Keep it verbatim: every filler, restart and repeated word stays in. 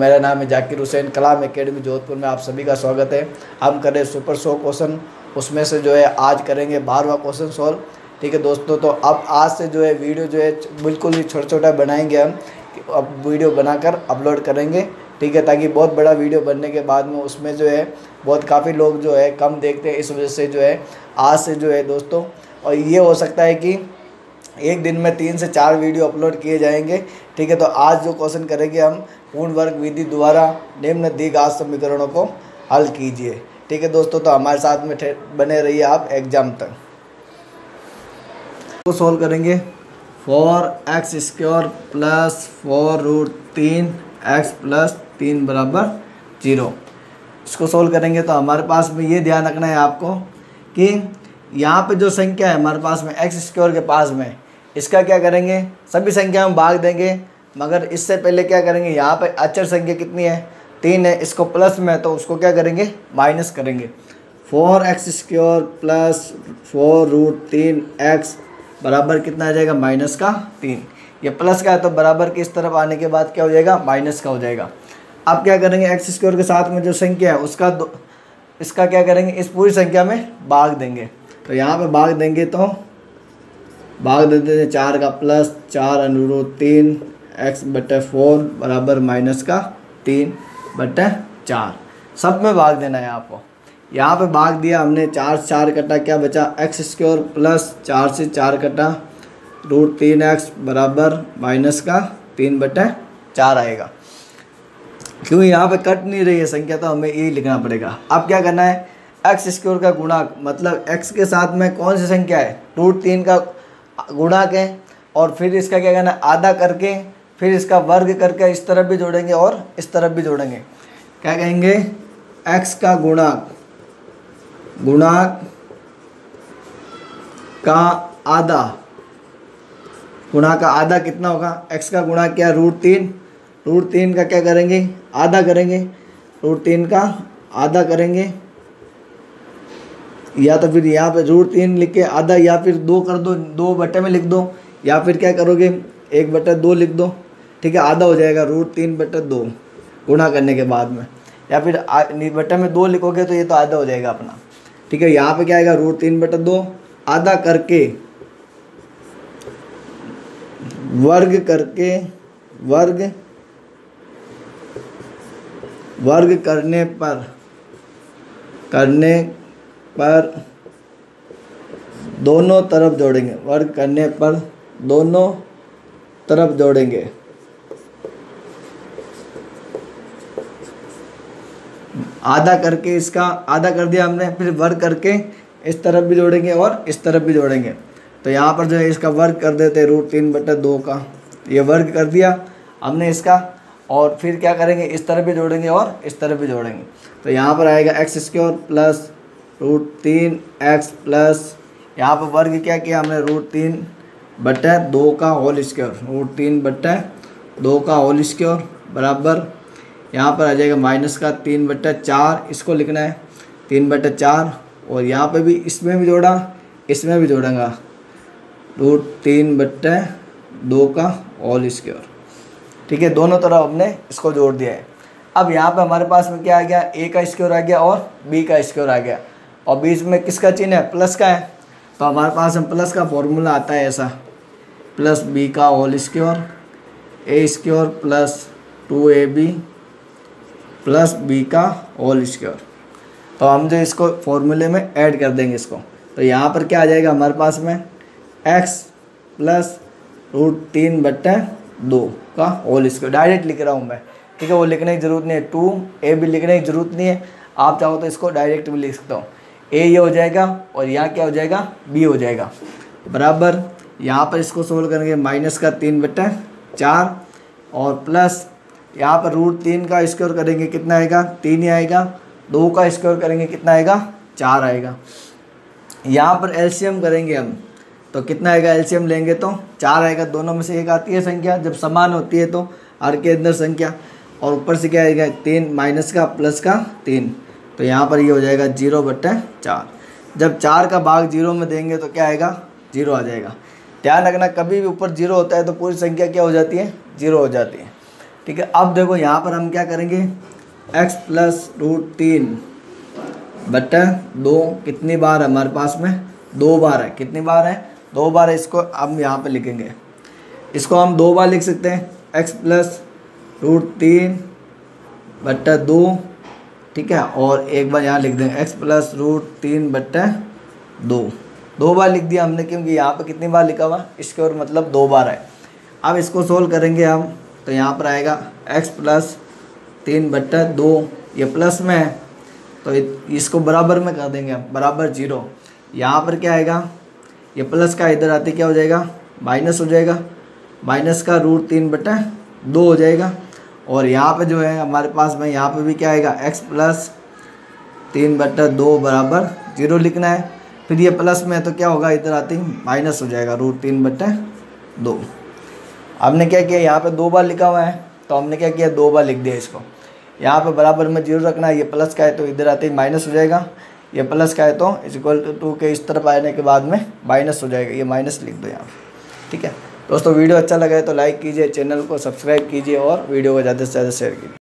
मेरा नाम है जाकिर हुसैन। कलाम एकेडमी जोधपुर में आप सभी का स्वागत है। हम करें सुपर सौ क्वेश्चन, उसमें से जो है आज करेंगे बारहवां क्वेश्चन सॉल्व। ठीक है दोस्तों, तो अब आज से जो है वीडियो जो है बिल्कुल ही छोटा छोटा बनाएंगे हम। अब वीडियो बनाकर अपलोड करेंगे, ठीक है, ताकि बहुत बड़ा वीडियो बनने के बाद में उसमें जो है बहुत काफ़ी लोग जो है कम देखते हैं। इस वजह से जो है आज से जो है दोस्तों, और ये हो सकता है कि एक दिन में तीन से चार वीडियो अपलोड किए जाएंगे। ठीक है, तो आज जो क्वेश्चन करेंगे हम, पूर्ण वर्ग विधि द्वारा निम्न दी घात समीकरणों को हल कीजिए। ठीक है दोस्तों, तो हमारे साथ में बने रहिए आप एग्जाम तक। तो सॉल्व करेंगे four x square plus four root तीन एक्स प्लस तीन बराबर जीरो। इसको सॉल्व करेंगे तो हमारे पास में ये ध्यान रखना है आपको कि यहाँ पे जो संख्या है हमारे पास में एक्स स्क्वायर के पास में, इसका क्या करेंगे, सभी संख्या में भाग देंगे। मगर इससे पहले क्या करेंगे, यहाँ पे अचर संख्या कितनी है, तीन है, इसको प्लस में है तो उसको क्या करेंगे, माइनस करेंगे। Four x square plus four root तीन एक्स बराबर कितना आ जाएगा, माइनस का तीन। ये प्लस का है तो बराबर के इस तरफ आने के बाद क्या हो जाएगा, माइनस का हो जाएगा। अब क्या करेंगे, एक्स स्क्वायर के साथ में जो संख्या है उसका दो, इसका क्या करेंगे, इस पूरी संख्या में भाग देंगे। तो यहाँ पे भाग देंगे तो भाग देते हैं चार का प्लस चार अनुरूप तीन एक्स बटे फोर बराबर माइनस का तीन बटे चार। सब में भाग देना है आपको। यहाँ पे भाग दिया हमने, चार चार कटा क्या बचा, एक्स स्क्वायर प्लस चार से चार कटा रूट तीन एक्स बराबर माइनस का तीन बटे चार आएगा। क्योंकि यहाँ पे कट नहीं रही है संख्या तो हमें यही लिखना पड़ेगा। अब क्या करना है, एक्स स्क्वायर का गुणाक, मतलब एक्स के साथ में कौन सी संख्या है, रूट तीन का गुणाक है, और फिर इसका क्या करना है, आधा करके फिर इसका वर्ग करके इस तरफ भी जोड़ेंगे और इस तरफ भी जोड़ेंगे। क्या कहेंगे, एक्स का गुणाक गुणाक का आधा, गुणा का आधा कितना होगा, एक्स का गुणा क्या, रूट तीन, रूट तीन का क्या करेंगे, आधा करेंगे, रूट तीन का आधा करेंगे, या तो फिर यहाँ पे रूट तीन लिख के आधा, या फिर दो कर दो, दो बटे में लिख दो, या फिर क्या करोगे, एक बटे दो लिख दो। ठीक है, आधा हो जाएगा रूट तीन बटे दो गुणा करने के बाद में, या फिर बटे में दो लिखोगे तो ये तो आधा हो जाएगा अपना। ठीक है, यहाँ पे क्या आएगा, रूट तीन बटे दो आधा करके वर्ग करके वर्ग वर्ग करने पर करने पर दोनों तरफ जोड़ेंगे, वर्ग करने पर दोनों तरफ जोड़ेंगे। आधा करके इसका आधा कर दिया हमने, फिर वर्ग करके इस तरफ भी जोड़ेंगे और इस तरफ भी जोड़ेंगे। तो यहाँ पर जो है इसका वर्ग कर देते हैं, रूट तीन बटे दो का ये वर्ग कर दिया हमने इसका, और फिर क्या करेंगे, इस तरफ भी जोड़ेंगे और इस तरफ भी जोड़ेंगे। तो यहाँ पर आएगा एक्स स्क्वायर प्लस रूट तीन एक्स प्लस, यहाँ पर वर्ग क्या किया हमने, रूट तीन बटे दो का होल स्क्वायर, रूट तीन बटे दो का होल स्क्वायर बराबर यहाँ पर आ जाएगा माइनस का तीन बटे चार, इसको लिखना है तीन बटे चार, और यहाँ पे भी इसमें भी जोड़ा इसमें भी जोड़ेंगा, रूट तीन बटे दो का होल स्क्वायर। ठीक है, दोनों तरफ हमने इसको जोड़ दिया है। अब यहाँ पे हमारे पास में क्या आ गया, ए का स्क्वायर आ गया और बी का स्क्वायर आ गया, और बीच में किसका चिन्ह है, प्लस का है। तो हमारे पास में प्लस का फॉर्मूला आता है ऐसा, प्लस बी का whole square a square plus two a b plus b का होल स्क्वायर। तो हम जो इसको फॉर्मूले में ऐड कर देंगे इसको, तो यहाँ पर क्या आ जाएगा हमारे पास में, एक्स प्लस रूट तीन बटे दो का होल स्क्वायर। डायरेक्ट लिख रहा हूँ मैं, ठीक है, वो लिखने की ज़रूरत नहीं है, टू ए भी लिखने की ज़रूरत नहीं है। आप चाहो तो इसको डायरेक्ट भी लिख सकता हूँ, ए ये हो जाएगा और यहाँ क्या हो जाएगा, बी हो जाएगा बराबर। यहाँ पर इसको सोल्व करेंगे, माइनस का तीन बटे चार और प्लस यहाँ पर रूट तीन का स्क्वायर करेंगे कितना आएगा, तीन ही आएगा, दो का स्क्वायर करेंगे कितना आएगा, चार आएगा। यहाँ पर एलसीएम करेंगे हम तो कितना आएगा, एलसीएम लेंगे तो चार आएगा, दोनों में से एक आती है संख्या, जब समान होती है तो हर के अंदर संख्या, और ऊपर से क्या आएगा, तीन माइनस का प्लस का तीन, तो यहाँ पर ये यह हो जाएगा जीरो बटे चार। जब चार का भाग जीरो में देंगे तो क्या आएगा, जीरो आ जाएगा। ध्यान रखना, कभी भी ऊपर जीरो होता है तो पूरी संख्या क्या हो जाती है, जीरो हो जाती है। ठीक है। अब देखो यहाँ पर हम क्या करेंगे, एक्स प्लस रूट तीन बटा दो कितनी बार है हमारे पास में, दो बार है। कितनी बार है, दो बार है। इसको हम यहाँ पे लिखेंगे, इसको हम दो बार लिख सकते हैं, एक्स प्लस रूट तीन बट्टा दो, ठीक है। और एक बार यहाँ लिख देंगे एक्स प्लस रूट तीन बट्टा दो, दो बार लिख दिया हमने क्योंकि यहाँ पे कितनी बार लिखा हुआ, इसके और मतलब दो बार है। अब इसको सोल्व करेंगे हम, तो यहाँ पर आएगा एक्स प्लस तीन बट्टा दो, ये प्लस में है तो इसको बराबर में कर देंगे हम, बराबर जीरो। यहाँ पर क्या आएगा, ये प्लस का इधर आते क्या हो जाएगा, माइनस हो जाएगा, माइनस का रूट तीन बटा दो हो जाएगा। और यहाँ पे जो है हमारे पास में यहाँ पे भी क्या आएगा, एक्स प्लस तीन बटा दो बराबर जीरो लिखना है। फिर ये प्लस में है तो क्या होगा, इधर आते ही माइनस हो जाएगा, रूट तीन बटा दो। हमने क्या किया, यहाँ पे दो बार लिखा हुआ है तो हमने क्या किया, दो बार लिख दिया इसको। यहाँ पे बराबर में जीरो रखना है, ये प्लस का है तो इधर आते ही माइनस हो जाएगा, ये प्लस का है तो इज इक्वल टू टू के इस तरफ आने के बाद में माइनस हो जाएगा, ये माइनस लिख दो यहाँ, ठीक है। दोस्तों वीडियो अच्छा लगा है तो लाइक कीजिए, चैनल को सब्सक्राइब कीजिए और वीडियो को ज़्यादा से ज़्यादा शेयर कीजिए।